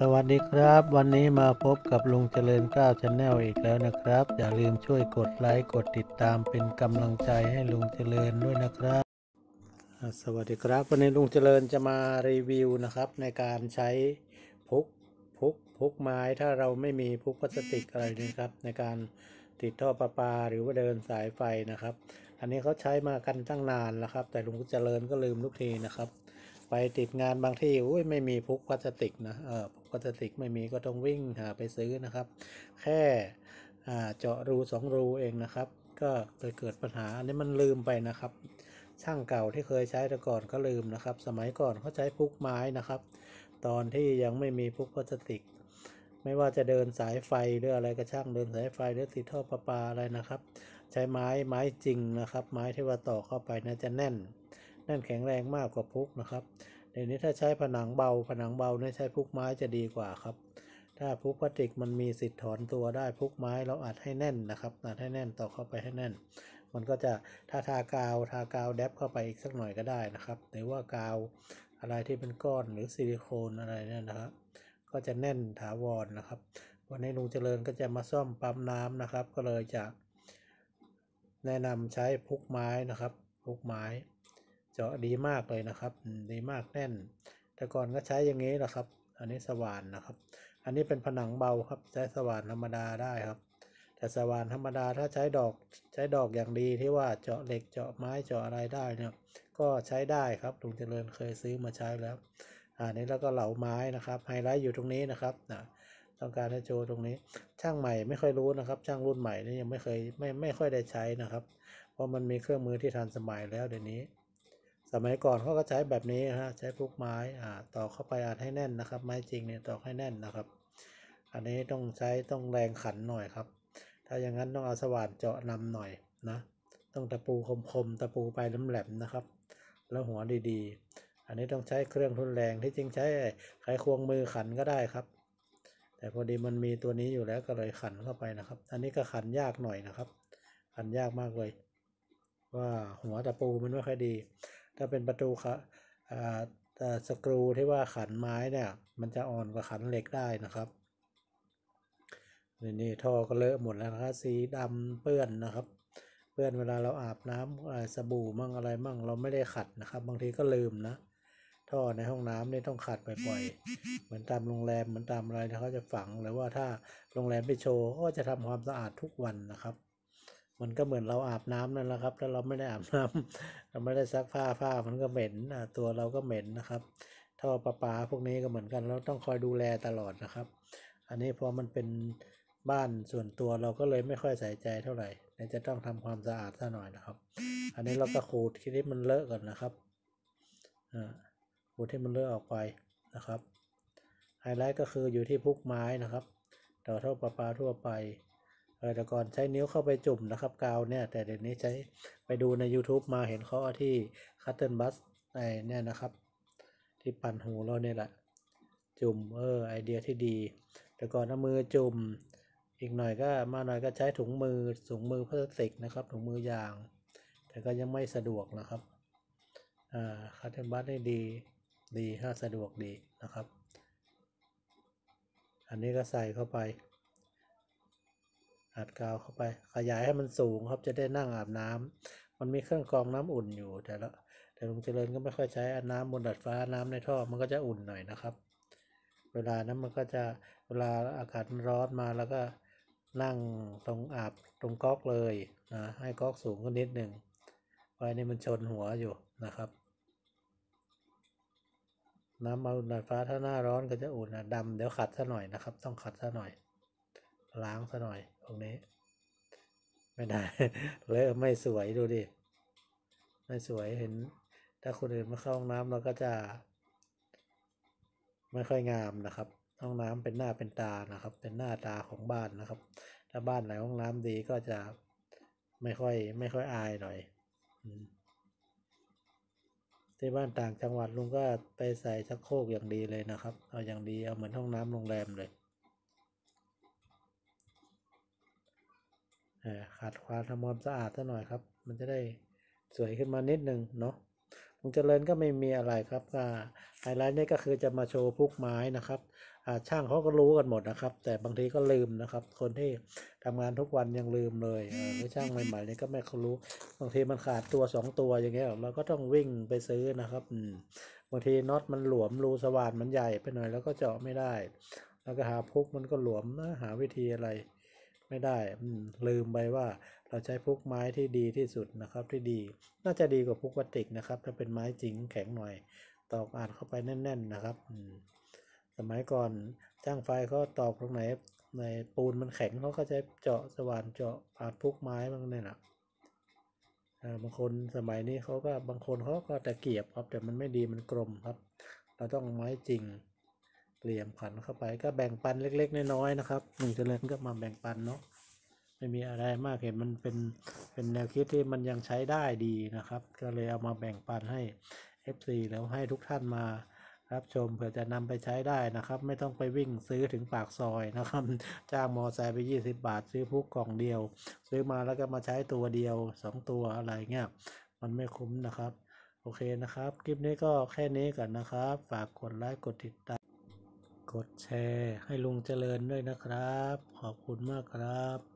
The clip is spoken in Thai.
สวัสดีครับวันนี้มาพบกับลุงเจริญก้าวชาแนลอีกแล้วนะครับอย่าลืมช่วยกดไลค์กดติดตามเป็นกำลังใจให้ลุงเจริญด้วยนะครับสวัสดีครับวันนี้ลุงเจริญจะมารีวิวนะครับในการใช้พุกพุกไม้ถ้าเราไม่มีพุกพลาสติกอะไรนะครับในการติดท่อประปาหรือว่าเดินสายไฟนะครับอันนี้เขาใช้มากันตั้งนานแล้วครับแต่ลุงเจริญก็ลืมทุกทีนะครับไปติดงานบางที่อุ้ยไม่มีพุกพลาสติกนะพุกพลาสติกไม่มีก็ต้องวิ่งหาไปซื้อนะครับแค่เจาะรู2 รูเองนะครับก็เลยเกิดปัญหาอันนี้มันลืมไปนะครับช่างเก่าที่เคยใช้แต่ก่อนก็ลืมนะครับสมัยก่อนเขาใช้พุกไม้นะครับตอนที่ยังไม่มีพุกพลาสติกไม่ว่าจะเดินสายไฟหรืออะไรก็ช่างเดินสายไฟหรือติดท่อประปาอะไรนะครับใช้ไม้จริงนะครับไม้ที่ว่าต่อเข้าไปนะจะแน่นแข็งแรงมากกว่าพุกนะครับเดี๋ยวนี้ถ้าใช้ผนังเบาเนี่ยใช้พุกไม้จะดีกว่าครับถ้าพุกพลาสติกมันมีสิทธิ์ถอนตัวได้พุกไม้เราอัดให้แน่นนะครับอัดให้แน่นต่อเข้าไปให้แน่นมันก็จะถ้าทากาวแดบเข้าไปอีกสักหน่อยก็ได้นะครับหรือว่ากาวอะไรที่เป็นก้อนหรือซิลิโคนอะไรเนี่ยนะครับก็จะแน่นถาวรนะครับวันนี้ลุงเจริญก็จะมาซ่อมปั๊มน้ำนะครับก็เลยจะแนะนำใช้พุกไม้นะครับพุกไม้เจาะดีมากเลยนะครับดีมากแน่นแต่ก่อนก็ใช้อย่างนี้แหละครับอันนี้สว่านนะครับอันนี้เป็นผนังเบาครับใช้สว่านธรรมดาได้ครับแต่สว่านธรรมดาถ้าใช้ดอกอย่างดีที่ว่าเจาะเหล็กเจาะไม้เจาะอะไรได้เนี่ยก็ใช้ได้ครับลุงเจริญเคยซื้อมาใช้แล้วนี้แล้วก็เหลาไม้นะครับไฮไลท์อยู่ตรงนี้นะครับต้องการให้โชว์ตรงนี้ช่างใหม่ไม่ค่อยรู้นะครับช่างรุ่นใหม่นี่ยังไม่เคยไม่ค่อยได้ใช้นะครับเพราะมันมีเครื่องมือที่ทันสมัยแล้วเดี๋ยวนี้สมัยก่อนเขาก็ใช้แบบนี้ฮะใช้พวกไม้ต่อเข้าไปอัดให้แน่นนะครับไม้จริงเนี่ยต่อให้แน่นนะครับอันนี้ต้องแรงขันหน่อยครับถ้าอย่างนั้นต้องเอาสว่านเจาะนำหน่อยนะต้องตะปูคมตะปูไปแหลมๆนะครับแล้วหัวดีๆอันนี้ต้องใช้เครื่องทุนแรงที่จริงใช้ไขควงมือขันก็ได้ครับแต่พอดีมันมีตัวนี้อยู่แล้วก็เลยขันเข้าไปนะครับอันนี้ก็ขันยากหน่อยนะครับขันยากมากเลยว่าหัวตะปูมันไม่ค่อยดีถ้าเป็นประตูค่ะสกรูที่ว่าขันไม้เนี่ยมันจะอ่อนกว่าขันเหล็กได้นะครับนี่ท่อก็เลอะหมดแล้วนะครับสีดำเปื้อนนะครับเปื้อนเวลาเราอาบน้ำสบู่มั่งอะไรมั่งเราไม่ได้ขัดนะครับบางทีก็ลืมนะท่อในห้องน้ำนี่ต้องขัดบ่อยๆเหมือนตามโรงแรมเหมือนตามอะไรเขาจะฝังหรือว่าถ้าโรงแรมไปโชว์ก็จะทำความสะอาดทุกวันนะครับมันก็เหมือนเราอาบน้ำนั่นแหละครับถ้าเราไม่ได้อาบน้ำเราไม่ได้ซักผ้ามันก็เหม็นตัวเราก็เหม็นนะครับท่อประปาพวกนี้ก็เหมือนกันเราต้องคอยดูแลตลอดนะครับอันนี้พอมันเป็นบ้านส่วนตัวเราก็เลยไม่ค่อยใส่ใจเท่าไหร่จะต้องทำความสะอาดซะหน่อยนะครับอันนี้เราก็ขูดที่มันเลอะก่อนนะครับขูดที่มันเลอะออกไปนะครับไฮไลท์ก็คืออยู่ที่พุกไม้นะครับต่อท่อประปาทั่วไปแต่ก่อนใช้นิ้วเข้าไปจุ่มนะครับกาวเนี่ยแต่เดี๋ยวนี้ใช้ไปดูใน YouTube มาเห็นเขาเอาที่คัตเติลบัสเนี่ยนะครับที่ปั่นหูเราเนี่ยแหละจุ่มไอเดียที่ดีแต่ก่อนเอามือจุ่มอีกหน่อยก็ใช้ถุงมือพลาสติกนะครับถุงมือยางแต่ก็ยังไม่สะดวกนะครับคัตเติลบัสได้ดีถ้าสะดวกดีนะครับอันนี้ก็ใส่เข้าไปอัดกาวเข้าไปขยายให้มันสูงครับจะได้นั่งอาบน้ำมันมีเครื่องกรองน้ำอุ่นอยู่แต่ลุงเจริญก็ไม่ค่อยใช้น้ำบนดาดฟ้าน้ำในท่อมันก็จะอุ่นหน่อยนะครับเวลานั้นมันก็จะเวลาอากาศร้อนมาแล้วก็นั่งตรงอาบตรงก๊อกเลยนะให้ก๊อกสูงขึ้นนิดหนึ่งไว้นี่มันชนหัวอยู่นะครับน้ำมาบนดาดฟ้าถ้าหน้าร้อนก็จะอุ่นดำเดี๋ยวขัดซะหน่อยนะครับต้องขัดซะหน่อยล้างซะหน่อยตรงนี้ไม่ได้ เลอะไม่สวยดูดิไม่สวยเห็นถ้าคนอื่นมาเข้าห้องน้ำเราก็จะไม่ค่อยงามนะครับห้องน้ำเป็นหน้าเป็นตานะครับเป็นหน้าตาของบ้านนะครับถ้าบ้านไหนห้องน้ำดีก็จะไม่ค่อยอายหน่อยที่บ้านต่างจังหวัดลุงก็ไปใส่ชักโครกอย่างดีเลยนะครับเอาอย่างดีเอาเหมือนห้องน้ำโรงแรมเลยขัดความทำความสะอาดซะหน่อยครับมันจะได้สวยขึ้นมานิดนึงเนาะลุงเจริญก็ไม่มีอะไรครับไฮไลท์นี่ก็คือจะมาโชว์พุกไม้นะครับช่างเขาก็รู้กันหมดนะครับแต่บางทีก็ลืมนะครับคนที่ทำงานทุกวันยังลืมเลยหรือช่างใหม่ๆนี่ก็ไม่เขารู้บางทีมันขาดตัว2 ตัวอย่างเงี้ยเราก็ต้องวิ่งไปซื้อนะครับบางทีน็อตมันหลวมรูสว่านมันใหญ่ไปหน่อยแล้วก็เจาะไม่ได้แล้วก็หาพุกมันก็หลวมหาวิธีอะไรไม่ได้ลืมไปว่าเราใช้พุกไม้ที่ดีที่สุดนะครับที่ดีน่าจะดีกว่าพุกพลาสติกนะครับถ้าเป็นไม้จริงแข็งหน่อยตอกอัดเข้าไปแน่นๆนะครับสมัยก่อนจ้างไฟเขาตอกตรงไหนในปูนมันแข็งเขาก็จะเจาะสว่านเจาะอัดพุกไม้บางเนี่ยนะบางคนสมัยนี้เขาก็บางคนเขาก็ตะเกียบครับแต่มันไม่ดีมันกลมครับเราต้องไม้จริงเหลี่ยมขันเข้าไปก็แบ่งปันเล็กๆน้อยๆนะครับลุงเจริญก็มาแบ่งปันเนาะไม่มีอะไรมากเห็นมันเป็นแนวคิดที่มันยังใช้ได้ดีนะครับก็เลยเอามาแบ่งปันให้ FC แล้วให้ทุกท่านมารับชมเผื่อจะนำไปใช้ได้นะครับไม่ต้องไปวิ่งซื้อถึงปากซอยนะครับจ้างมอไซค์ไป20 บาทซื้อพุกกล่องเดียวซื้อมาแล้วก็มาใช้ตัวเดียว2 ตัวอะไรเงี้ยมันไม่คุ้มนะครับโอเคนะครับคลิปนี้ก็แค่นี้ก่อนนะครับฝากกดไลค์กดติดตามกดแชร์ให้ลุงเจริญด้วยนะครับขอบคุณมากครับ